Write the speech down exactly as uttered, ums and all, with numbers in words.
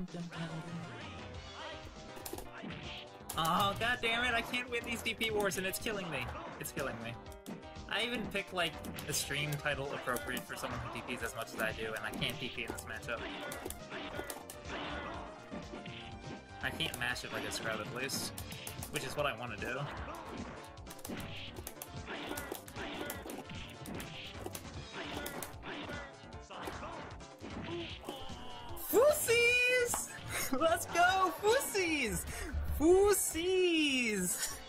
Oh, god damn it, I can't win these D P wars and it's killing me. It's killing me. I even pick, like, a stream title appropriate for someone who D Ps as much as I do, and I can't D P in this matchup. I can't mash it like a Scrub at least, which is what I want to do. Foosies! Let's go, Foosies! Foosies!